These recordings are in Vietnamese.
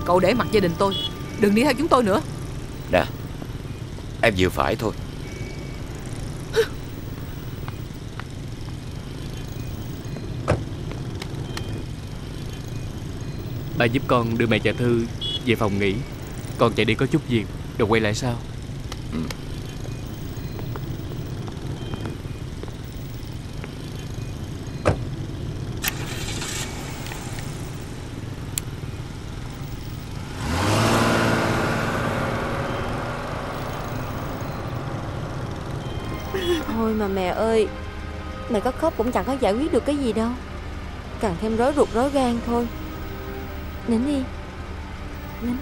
cậu để mặt gia đình tôi. Đừng đi theo chúng tôi nữa. Nè, em vừa phải thôi. Bà giúp con đưa mẹ và Thư về phòng nghỉ. Con chạy đi có chút việc rồi quay lại sau. Thôi mà mẹ ơi, mẹ có khóc cũng chẳng có giải quyết được cái gì đâu, càng thêm rối ruột rối gan thôi. Nín đi, nín.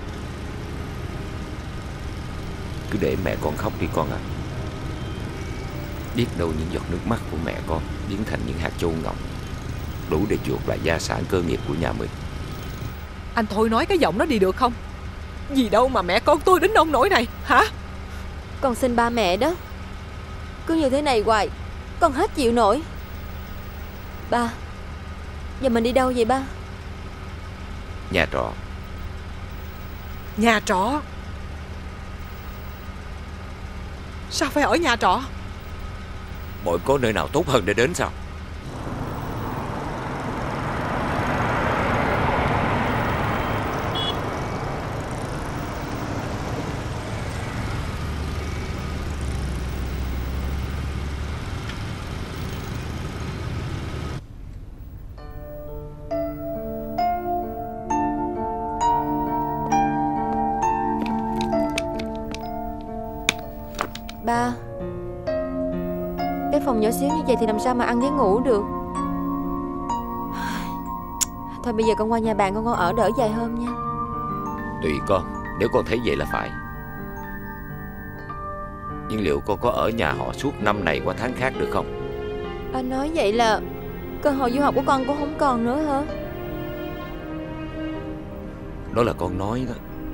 Cứ để mẹ con khóc đi con à. Biết đâu những giọt nước mắt của mẹ con biến thành những hạt châu ngọc, đủ để chuộc lại gia sản cơ nghiệp của nhà mình. Anh thôi nói cái giọng đó đi được không? Gì đâu mà mẹ con tôi đến nông nỗi này hả? Con xin ba mẹ đó, cứ như thế này hoài con hết chịu nổi. Ba, giờ mình đi đâu vậy ba? Nhà trọ. Nhà trọ? Sao phải ở nhà trọ? Mọi có nơi nào tốt hơn để đến sao? Ba, cái phòng nhỏ xíu như vậy thì làm sao mà ăn với ngủ được. Thôi bây giờ con qua nhà bạn con ở đỡ vài hôm nha. Tùy con, nếu con thấy vậy là phải. Nhưng liệu con có ở nhà họ suốt năm này qua tháng khác được không? Ba nói vậy là cơ hội du học của con cũng không còn nữa hả? Đó là con nói đó.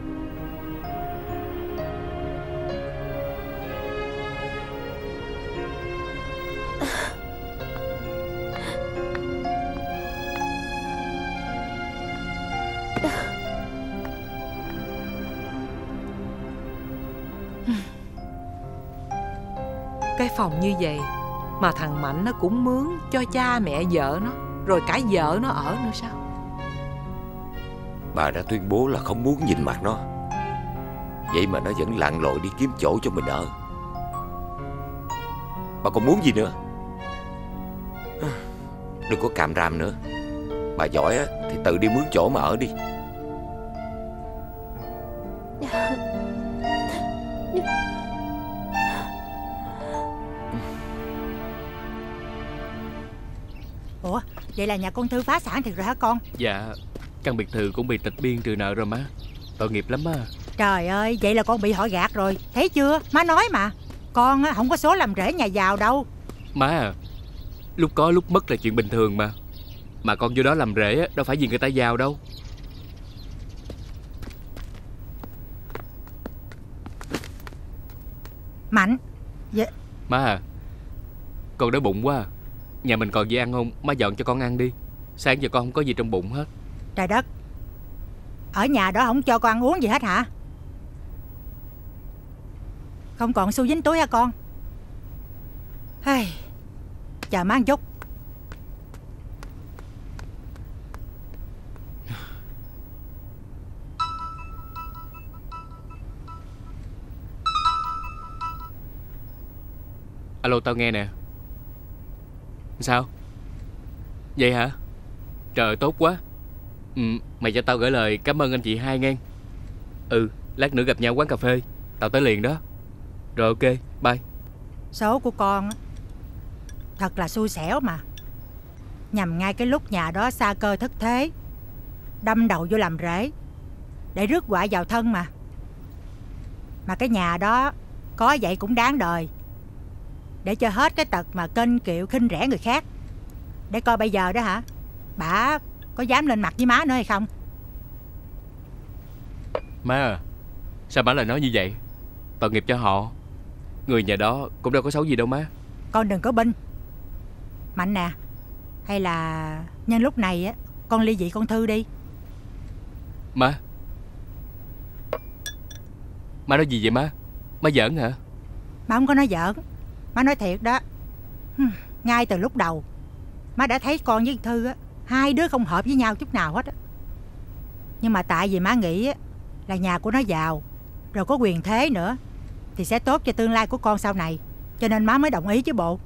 Cái phòng như vậy mà thằng Mạnh nó cũng mướn cho cha mẹ vợ nó, rồi cả vợ nó ở nữa sao? Bà đã tuyên bố là không muốn nhìn mặt nó, vậy mà nó vẫn lặn lội đi kiếm chỗ cho mình ở. Bà còn muốn gì nữa? Đừng có càm ràm nữa. Bà giỏi á, thì tự đi mướn chỗ mà ở đi. Ủa, vậy là nhà con Thư phá sản thiệt rồi hả con? Dạ, căn biệt thự cũng bị tịch biên trừ nợ rồi má. Tội nghiệp lắm á. Trời ơi, vậy là con bị họ gạt rồi. Thấy chưa, má nói mà. Con á, không có số làm rễ nhà giàu đâu. Má à, lúc có lúc mất là chuyện bình thường mà. Mà con vô đó làm rễ á, đâu phải vì người ta giàu đâu. Mạnh vậy... Má à, con đói bụng quá à. Nhà mình còn gì ăn không? Má dọn cho con ăn đi. Sáng giờ con không có gì trong bụng hết. Trời đất, ở nhà đó không cho con ăn uống gì hết hả? Không còn xu dính túi hả con? Hey, chờ má một chút. Alo, tao nghe nè. Sao? Vậy hả? Trời, tốt quá. Mày cho tao gửi lời cảm ơn anh chị hai nghe. Lát nữa gặp nhau quán cà phê. Tao tới liền đó. Rồi ok, bye. Số của con thật là xui xẻo mà. Nhằm ngay cái lúc nhà đó sa cơ thất thế, đâm đầu vô làm rễ để rước họa vào thân mà. Mà cái nhà đó có vậy cũng đáng đời, để cho hết cái tật mà kênh kiệu khinh rẻ người khác. Để coi bây giờ đó hả, bả có dám lên mặt với má nữa hay không? Má à, sao bả lại nói như vậy? Tội nghiệp cho họ. Người nhà đó cũng đâu có xấu gì đâu má. Con đừng có binh. Mạnh nè, hay là nhân lúc này á con ly dị con Thư đi. Má, Má nói gì vậy má? Má giỡn hả? Má không có nói giỡn, má nói thiệt đó. Ngay từ lúc đầu má đã thấy con với Thư á, hai đứa không hợp với nhau chút nào hết á. Nhưng mà tại vì má nghĩ á, là nhà của nó giàu, rồi có quyền thế nữa, thì sẽ tốt cho tương lai của con sau này, cho nên má mới đồng ý chứ bộ.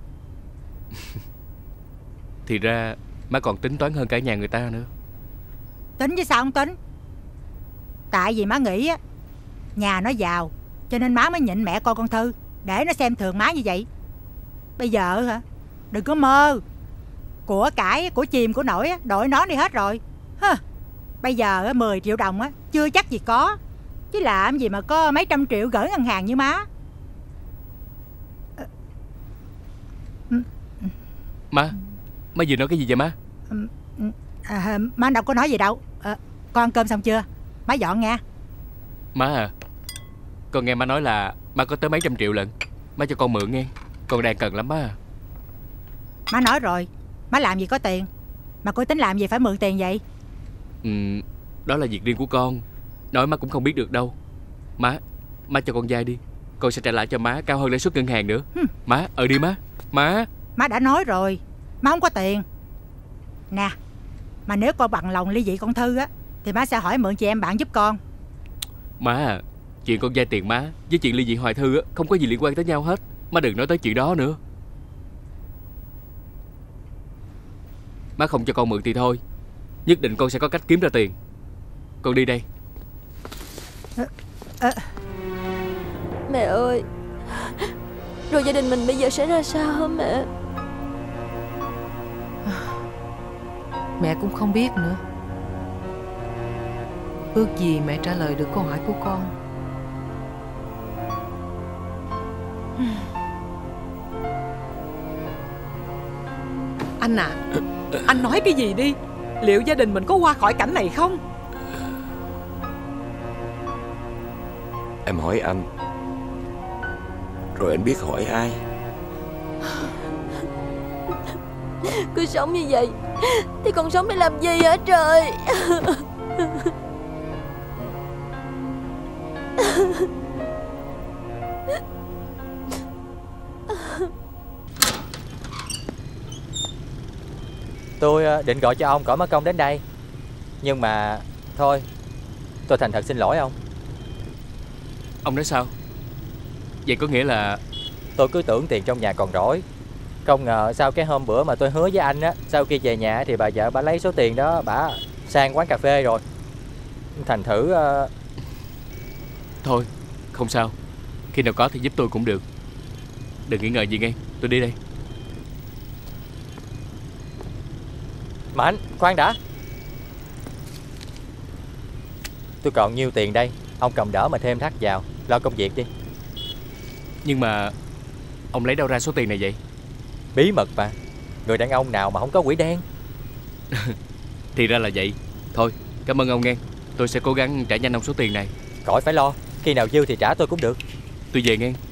Thì ra má còn tính toán hơn cả nhà người ta nữa. Tính chứ sao không tính. Tại vì má nghĩ á, nhà nó giàu, cho nên má mới nhịn mẹ con Thư, để nó xem thường má như vậy. Bây giờ hả, đừng có mơ. Của cải, của chìm, của nổi á, đội nó đi hết rồi. Bây giờ 10 triệu đồng á, chưa chắc gì có. Chứ làm gì mà có mấy trăm triệu gửi ngân hàng như má. Má vừa nói cái gì vậy má? Má đâu có nói gì đâu. Con ăn cơm xong chưa? Má dọn nha. Má à, con nghe má nói là má có tới mấy trăm triệu lận. Má cho con mượn nghe, con đang cần lắm má à. Má nói rồi, má làm gì có tiền. Mà cô tính làm gì phải mượn tiền vậy? Đó là việc riêng của con. Nói má cũng không biết được đâu. Má cho con vay đi, con sẽ trả lại cho má cao hơn lãi suất ngân hàng nữa. Má, đi má. Má đã nói rồi, má không có tiền. Nè, mà nếu con bằng lòng ly dị con Thư á, thì má sẽ hỏi mượn chị em bạn giúp con. Má à, chuyện con vay tiền má với chuyện ly dị Hoài Thư á, không có gì liên quan tới nhau hết. Má đừng nói tới chuyện đó nữa. Má không cho con mượn thì thôi, nhất định con sẽ có cách kiếm ra tiền. Con đi đây. Mẹ ơi, rồi gia đình mình bây giờ sẽ ra sao hả mẹ? Mẹ cũng không biết nữa. Ước gì mẹ trả lời được câu hỏi của con. Anh à, anh nói cái gì đi. Liệu gia đình mình có qua khỏi cảnh này không? Em hỏi anh, rồi anh biết hỏi ai. Cứ sống như vậy thì còn sống để làm gì hả trời? Tôi định gọi cho ông cõi mất công đến đây, nhưng mà thôi, tôi thành thật xin lỗi ông. Ông nói sao? Vậy có nghĩa là tôi cứ tưởng tiền trong nhà còn rỗi, không ngờ sau cái hôm bữa mà tôi hứa với anh á, sau khi về nhà thì bà vợ bà lấy số tiền đó bà sang quán cà phê rồi. Thành thử thôi, không sao. Khi nào có thì giúp tôi cũng được. Đừng nghĩ ngợi gì nghe, tôi đi đây. Mạnh, khoan đã. Tôi còn nhiêu tiền đây, ông cầm đỡ mà thêm thắt vào, lo công việc đi. Nhưng mà ông lấy đâu ra số tiền này vậy? Bí mật mà, người đàn ông nào mà không có quỷ đen. Thì ra là vậy. Thôi, cảm ơn ông nghe. Tôi sẽ cố gắng trả nhanh ông số tiền này. Khỏi phải lo, khi nào dư thì trả tôi cũng được. Tôi về nghe.